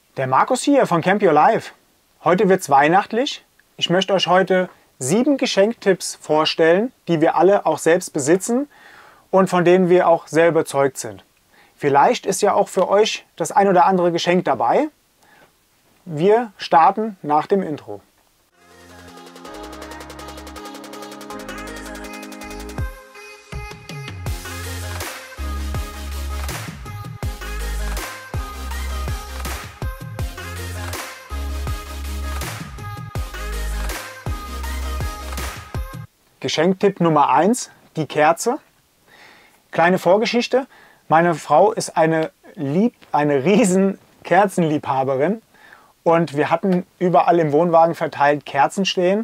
Der Markus hier von Camp Your Life. Heute wird es weihnachtlich. Ich möchte euch heute 7 Geschenktipps vorstellen, die wir alle auch selbst besitzen und von denen wir auch sehr überzeugt sind. Vielleicht ist ja auch für euch das ein oder andere Geschenk dabei. Wir starten nach dem Intro. Geschenktipp Nummer 1, die Kerze. Kleine Vorgeschichte. Meine Frau ist eine riesen Kerzenliebhaberin und wir hatten überall im Wohnwagen verteilt Kerzen stehen.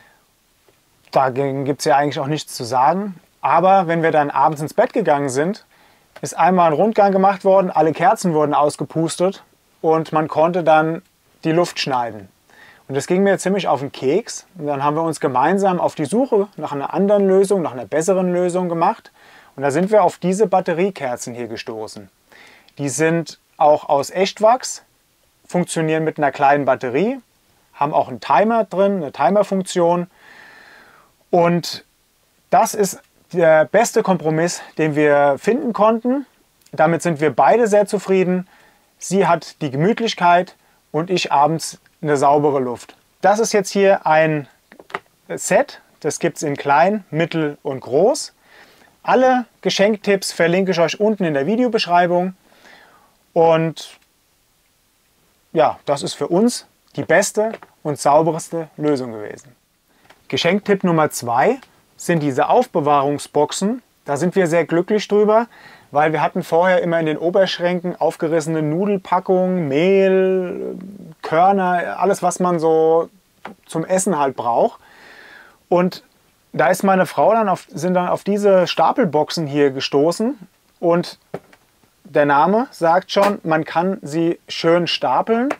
Dagegen gibt es ja eigentlich auch nichts zu sagen. Aber wenn wir dann abends ins Bett gegangen sind, ist einmal ein Rundgang gemacht worden, alle Kerzen wurden ausgepustet und man konnte dann die Luft schneiden. Und das ging mir ziemlich auf den Keks. Und dann haben wir uns gemeinsam auf die Suche nach einer anderen Lösung, nach einer besseren Lösung gemacht. Und da sind wir auf diese Batteriekerzen hier gestoßen. Die sind auch aus Echtwachs, funktionieren mit einer kleinen Batterie, haben auch einen Timer drin, eine Timerfunktion. Und das ist der beste Kompromiss, den wir finden konnten. Damit sind wir beide sehr zufrieden. Sie hat die Gemütlichkeit und ich abends eine saubere Luft. Das ist jetzt hier ein Set, das gibt es in klein, mittel und groß. Alle Geschenktipps verlinke ich euch unten in der Videobeschreibung. Und ja, das ist für uns die beste und sauberste Lösung gewesen. Geschenktipp Nummer 2 sind diese Aufbewahrungsboxen. Da sind wir sehr glücklich drüber, weil wir hatten vorher immer in den Oberschränken aufgerissene Nudelpackungen, Mehl, Körner, alles was man so zum Essen halt braucht. Und da ist meine Frau sind dann auf diese Stapelboxen hier gestoßen und der Name sagt schon, man kann sie schön stapeln.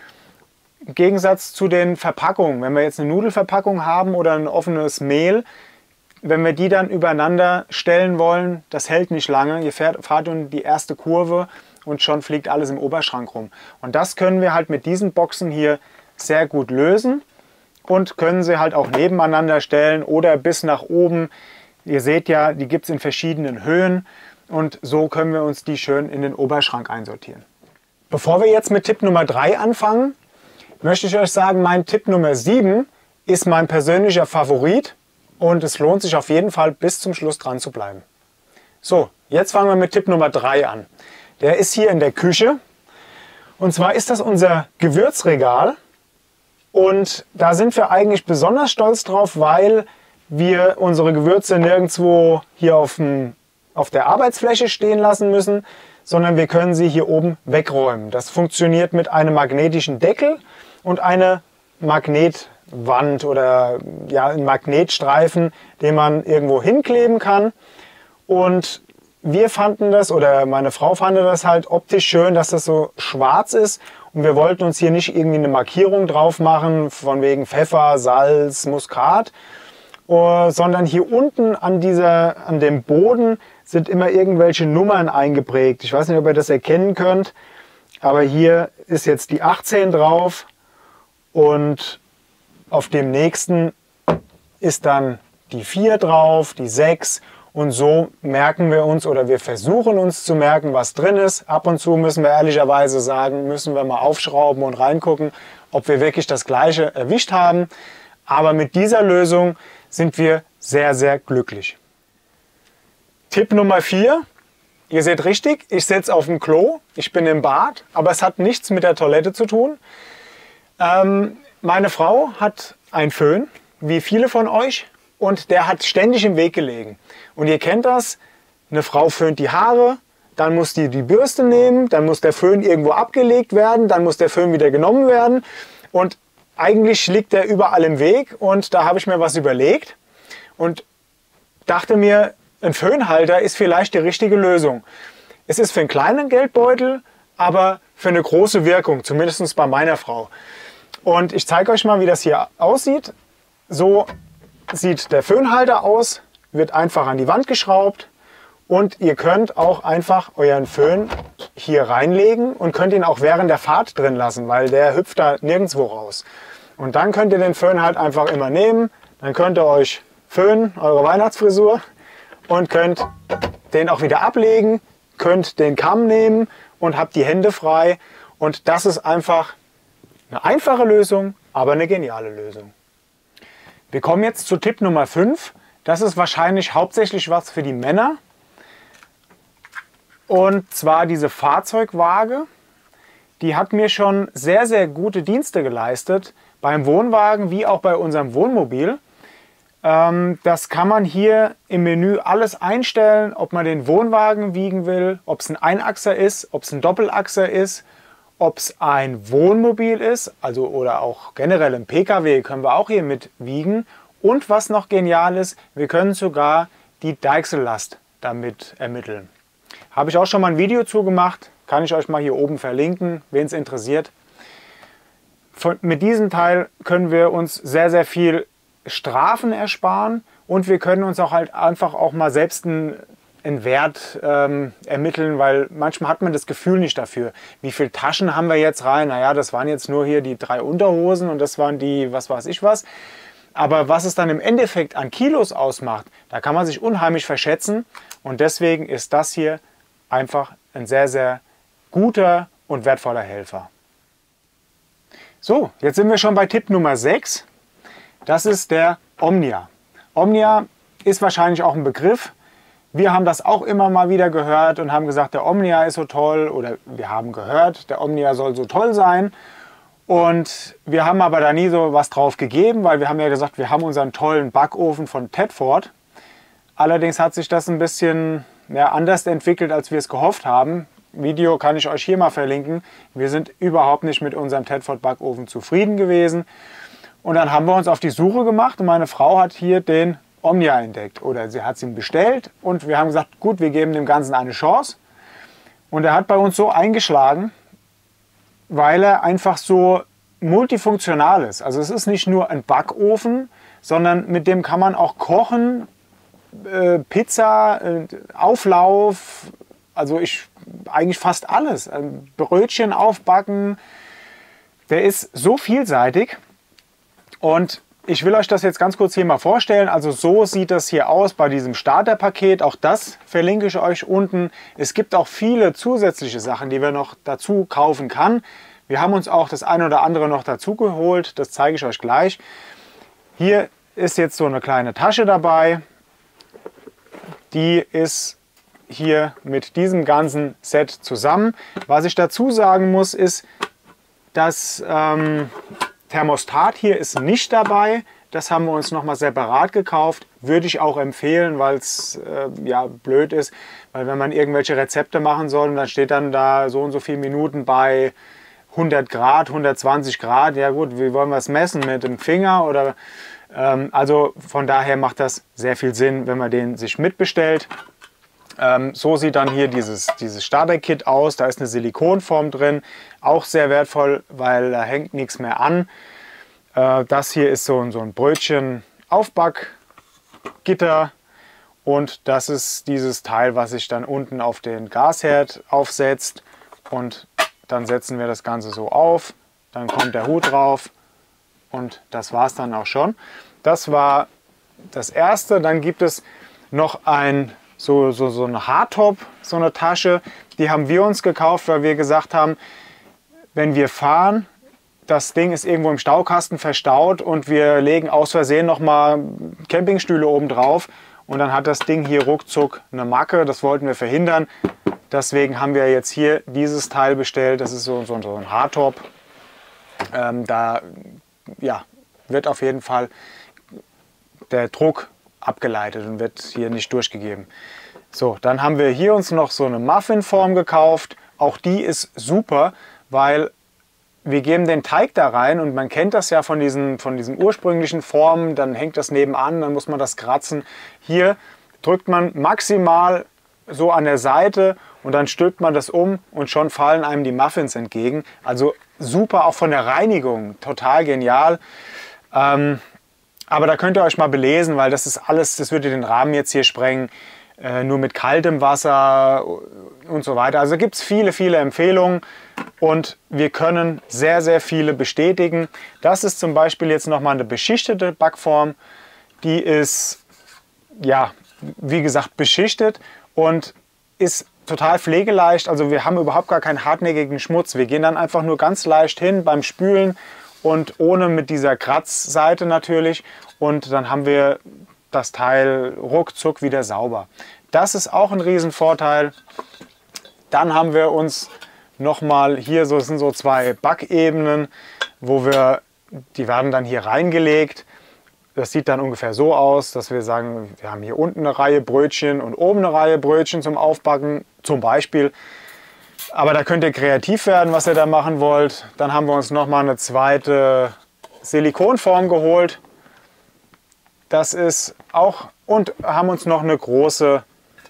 Im Gegensatz zu den Verpackungen, wenn wir jetzt eine Nudelverpackung haben oder ein offenes Mehl, wenn wir die dann übereinander stellen wollen, das hält nicht lange. Ihr fahrt in die erste Kurve und schon fliegt alles im Oberschrank rum. Und das können wir halt mit diesen Boxen hier sehr gut lösen und können sie halt auch nebeneinander stellen oder bis nach oben. Ihr seht ja, die gibt es in verschiedenen Höhen und so können wir uns die schön in den Oberschrank einsortieren. Bevor wir jetzt mit Tipp Nummer 3 anfangen, möchte ich euch sagen, mein Tipp Nummer 7 ist mein persönlicher Favorit. Und es lohnt sich auf jeden Fall bis zum Schluss dran zu bleiben. So, jetzt fangen wir mit Tipp Nummer 3 an. Der ist hier in der Küche. Und zwar ist das unser Gewürzregal. Und da sind wir eigentlich besonders stolz drauf, weil wir unsere Gewürze nirgendwo hier auf der Arbeitsfläche stehen lassen müssen, sondern wir können sie hier oben wegräumen. Das funktioniert mit einem magnetischen Deckel und einer Magnetwand oder ja, ein Magnetstreifen, den man irgendwo hinkleben kann. Und wir fanden das, oder meine Frau fand das halt optisch schön, dass das so schwarz ist. Und wir wollten uns hier nicht irgendwie eine Markierung drauf machen, von wegen Pfeffer, Salz, Muskat, sondern hier unten an dem Boden sind immer irgendwelche Nummern eingeprägt. Ich weiß nicht, ob ihr das erkennen könnt, aber hier ist jetzt die 18 drauf. Und auf dem nächsten ist dann die 4 drauf, die 6 und so merken wir uns oder wir versuchen uns zu merken, was drin ist. Ab und zu müssen wir ehrlicherweise sagen, müssen wir mal aufschrauben und reingucken, ob wir wirklich das Gleiche erwischt haben. Aber mit dieser Lösung sind wir sehr, sehr glücklich. Tipp Nummer 4. Ihr seht richtig, ich sitze auf dem Klo, ich bin im Bad, aber es hat nichts mit der Toilette zu tun. Meine Frau hat einen Föhn, wie viele von euch, und der hat ständig im Weg gelegen. Und ihr kennt das, eine Frau föhnt die Haare, dann muss die Bürste nehmen, dann muss der Föhn irgendwo abgelegt werden, dann muss der Föhn wieder genommen werden. Und eigentlich liegt der überall im Weg und da habe ich mir was überlegt und dachte mir, ein Föhnhalter ist vielleicht die richtige Lösung. Es ist für einen kleinen Geldbeutel, aber für eine große Wirkung, zumindest bei meiner Frau. Und ich zeige euch mal, wie das hier aussieht. So sieht der Föhnhalter aus, wird einfach an die Wand geschraubt Und ihr könnt auch einfach euren Föhn hier reinlegen und könnt ihn auch während der Fahrt drin lassen, weil der hüpft da nirgendwo raus. Und dann könnt ihr den Föhn halt einfach immer nehmen, dann könnt ihr euch föhnen, eure Weihnachtsfrisur, und könnt den auch wieder ablegen, könnt den Kamm nehmen und habt die Hände frei. Und das ist einfach eine einfache Lösung, aber eine geniale Lösung. Wir kommen jetzt zu Tipp Nummer 5. Das ist wahrscheinlich hauptsächlich was für die Männer. Und zwar diese Fahrzeugwaage. Die hat mir schon sehr, sehr gute Dienste geleistet. Beim Wohnwagen wie auch bei unserem Wohnmobil. Das kann man hier im Menü alles einstellen, ob man den Wohnwagen wiegen will, ob es ein Einachser ist, ob es ein Doppelachser ist, ob es ein Wohnmobil ist, also oder auch generell ein PKW können wir auch hier mit wiegen. Und was noch genial ist, wir können sogar die Deichsellast damit ermitteln. Habe ich auch schon mal ein Video zu gemacht, kann ich euch mal hier oben verlinken, wen es interessiert. Mit diesem Teil können wir uns sehr, sehr viel Strafen ersparen und wir können uns auch halt einfach auch mal selbst einen Wert ermitteln, weil manchmal hat man das Gefühl nicht dafür. Wie viele Taschen haben wir jetzt rein? Naja, das waren jetzt nur hier die 3 Unterhosen und das waren die was weiß ich was. Aber was es dann im Endeffekt an Kilos ausmacht, da kann man sich unheimlich verschätzen und deswegen ist das hier einfach ein sehr, sehr guter und wertvoller Helfer. So, jetzt sind wir schon bei Tipp Nummer 6. Das ist der Omnia. Omnia ist wahrscheinlich auch ein Begriff. Wir haben das auch immer mal wieder gehört und haben gesagt, der Omnia ist so toll, oder wir haben gehört, der Omnia soll so toll sein. Und wir haben aber da nie so was drauf gegeben, weil wir haben ja gesagt, wir haben unseren tollen Backofen von Tedford. Allerdings hat sich das ein bisschen anders entwickelt, als wir es gehofft haben. Video kann ich euch hier mal verlinken. Wir sind überhaupt nicht mit unserem Tedford Backofen zufrieden gewesen. Und dann haben wir uns auf die Suche gemacht und meine Frau hat hier den Omnia entdeckt. Oder sie hat ihn bestellt und wir haben gesagt, gut, wir geben dem Ganzen eine Chance. Und er hat bei uns so eingeschlagen, weil er einfach so multifunktional ist. Also es ist nicht nur ein Backofen, sondern mit dem kann man auch kochen, Pizza, Auflauf, also eigentlich fast alles. Brötchen aufbacken. Der ist so vielseitig. Und ich will euch das jetzt ganz kurz hier mal vorstellen. Also so sieht das hier aus bei diesem Starterpaket. Auch das verlinke ich euch unten. Es gibt auch viele zusätzliche Sachen, die wir noch dazu kaufen kann. Wir haben uns auch das eine oder andere noch dazu geholt. Das zeige ich euch gleich. Hier ist jetzt so eine kleine Tasche dabei. Die ist hier mit diesem ganzen Set zusammen. Was ich dazu sagen muss, ist, dass Thermostat hier ist nicht dabei. Das haben wir uns nochmal separat gekauft. Würde ich auch empfehlen, weil es blöd ist. Weil wenn man irgendwelche Rezepte machen soll und dann steht dann da so und so viele Minuten bei 100 Grad, 120 Grad. Ja gut, wie wollen wir es messen? Mit dem Finger? Oder, also von daher macht das sehr viel Sinn, wenn man den sich mitbestellt. So sieht dann hier dieses Starter-Kit aus. Da ist eine Silikonform drin. Auch sehr wertvoll, weil da hängt nichts mehr an. Das hier ist so ein Brötchen-Aufbackgitter. Und das ist dieses Teil, was sich dann unten auf den Gasherd aufsetzt. Und dann setzen wir das Ganze so auf. Dann kommt der Hut drauf. Und das war es dann auch schon. Das war das erste. Dann gibt es noch so eine Hardtop, so eine Tasche, die haben wir uns gekauft, weil wir gesagt haben, wenn wir fahren, das Ding ist irgendwo im Staukasten verstaut und wir legen aus Versehen nochmal Campingstühle oben drauf und dann hat das Ding hier ruckzuck eine Macke, das wollten wir verhindern. Deswegen haben wir jetzt hier dieses Teil bestellt, das ist so ein Hardtop. Da wird auf jeden Fall der Druck abgeleitet und wird hier nicht durchgegeben. So, dann haben wir hier uns noch so eine Muffinform gekauft. Auch die ist super, weil wir geben den Teig da rein und man kennt das ja von diesen ursprünglichen Formen. Dann hängt das nebenan, dann muss man das kratzen. Hier drückt man maximal so an der Seite und dann stülpt man das um und schon fallen einem die Muffins entgegen. Also super auch von der Reinigung, total genial. Aber da könnt ihr euch mal belesen, weil das ist alles, das würde den Rahmen jetzt hier sprengen. nur mit kaltem Wasser und so weiter. Also gibt es viele, viele Empfehlungen und wir können sehr, sehr viele bestätigen. Das ist zum Beispiel jetzt nochmal eine beschichtete Backform. Die ist, ja, wie gesagt, beschichtet und ist total pflegeleicht. Also wir haben überhaupt gar keinen hartnäckigen Schmutz. Wir gehen dann einfach nur ganz leicht hin beim Spülen und ohne mit dieser Kratzseite natürlich. Und dann haben wir das Teil ruckzuck wieder sauber. Das ist auch ein Riesenvorteil. Dann haben wir uns nochmal hier, so sind so zwei Backebenen, die werden dann hier reingelegt. Das sieht dann ungefähr so aus, dass wir sagen, wir haben hier unten eine Reihe Brötchen und oben eine Reihe Brötchen zum Aufbacken, zum Beispiel. Aber da könnt ihr kreativ werden, was ihr da machen wollt. Dann haben wir uns nochmal eine zweite Silikonform geholt. Das ist auch, und haben uns noch eine große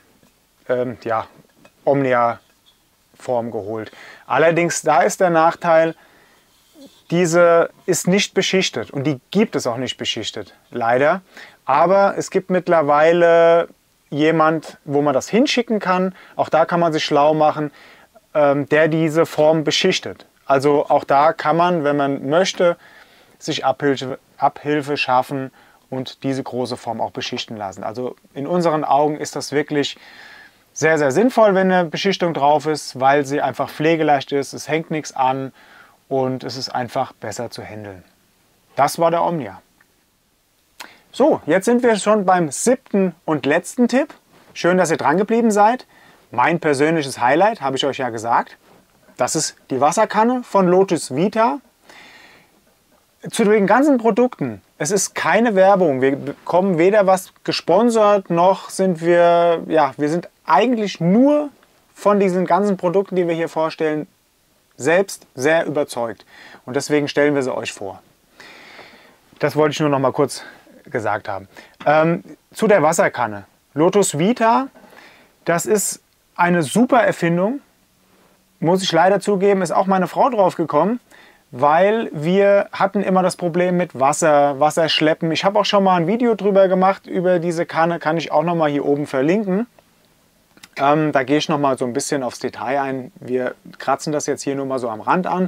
Omnia-Form geholt. Allerdings, da ist der Nachteil, diese ist nicht beschichtet und die gibt es auch nicht beschichtet, leider. Aber es gibt mittlerweile jemand, wo man das hinschicken kann, auch da kann man sich schlau machen, der diese Form beschichtet. Also auch da kann man, wenn man möchte, sich Abhilfe schaffen und diese große Form auch beschichten lassen. Also in unseren Augen ist das wirklich sehr, sehr sinnvoll, wenn eine Beschichtung drauf ist, weil sie einfach pflegeleicht ist, es hängt nichts an und es ist einfach besser zu handeln. Das war der Omnia. So, jetzt sind wir schon beim 7. und letzten Tipp. Schön, dass ihr dran geblieben seid. Mein persönliches Highlight, habe ich euch ja gesagt, das ist die Wasserkanne von Lotus Vita. Zu den ganzen Produkten, es ist keine Werbung, wir bekommen weder was gesponsert, noch sind wir sind eigentlich nur von diesen ganzen Produkten, die wir hier vorstellen, selbst sehr überzeugt. Und deswegen stellen wir sie euch vor. Das wollte ich nur noch mal kurz gesagt haben. Zu der Wasserkanne. Lotus Vita, das ist eine super Erfindung. Muss ich leider zugeben, ist auch meine Frau drauf gekommen. Weil wir hatten immer das Problem mit Wasserschleppen. Ich habe auch schon mal ein Video drüber gemacht, über diese Kanne, kann ich auch noch mal hier oben verlinken. Da gehe ich noch mal so ein bisschen aufs Detail ein. Wir kratzen das jetzt hier nur mal so am Rand an.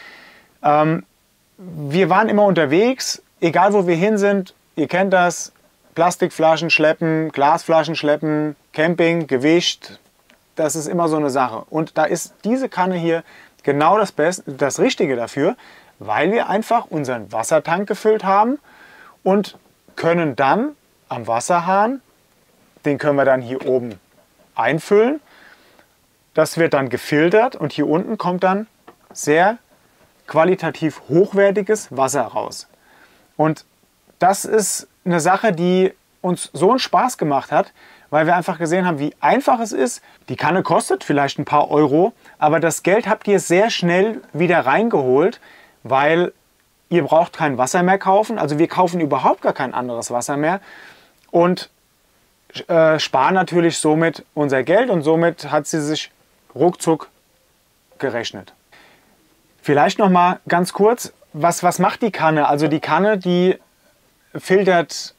Wir waren immer unterwegs, egal wo wir hin sind, ihr kennt das, Plastikflaschen schleppen, Glasflaschen schleppen, Camping, Gewicht, das ist immer so eine Sache. Und da ist diese Kanne hier genau das Richtige dafür, weil wir einfach unseren Wassertank gefüllt haben und können dann am Wasserhahn, den können wir dann hier oben einfüllen. Das wird dann gefiltert und hier unten kommt dann sehr qualitativ hochwertiges Wasser raus. Und das ist eine Sache, die uns so einen Spaß gemacht hat, weil wir einfach gesehen haben, wie einfach es ist. Die Kanne kostet vielleicht ein paar Euro, aber das Geld habt ihr sehr schnell wieder reingeholt, weil ihr braucht kein Wasser mehr kaufen. Also wir kaufen überhaupt gar kein anderes Wasser mehr und sparen natürlich somit unser Geld und somit hat sie sich ruckzuck gerechnet. Vielleicht noch mal ganz kurz, was macht die Kanne? Also die Kanne, die filtert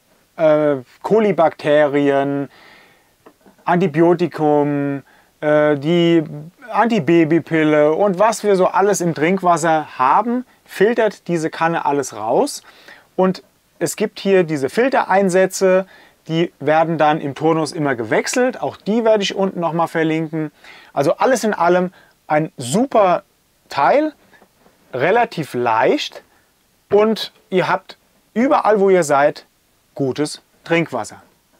Kolibakterien, Antibiotikum, die Antibabypille und was wir so alles im Trinkwasser haben, filtert diese Kanne alles raus. Und es gibt hier diese Filtereinsätze, die werden dann im Turnus immer gewechselt. Auch die werde ich unten nochmal verlinken. Also alles in allem ein super Teil, relativ leicht und ihr habt überall, wo ihr seid, gutes Trinkwasser.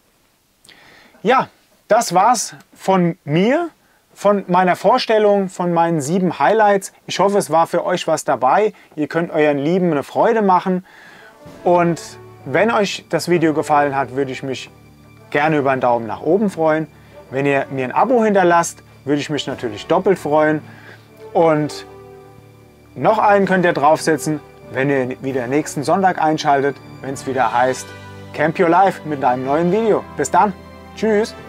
Ja, das war's von mir, von meiner Vorstellung, von meinen 7 Highlights. Ich hoffe, es war für euch was dabei. Ihr könnt euren Lieben eine Freude machen. Und wenn euch das Video gefallen hat, würde ich mich gerne über einen Daumen nach oben freuen. Wenn ihr mir ein Abo hinterlasst, würde ich mich natürlich doppelt freuen. Und noch einen könnt ihr draufsetzen, wenn ihr wieder nächsten Sonntag einschaltet, wenn es wieder heißt Camp Your Life mit einem neuen Video. Bis dann. Tschüss.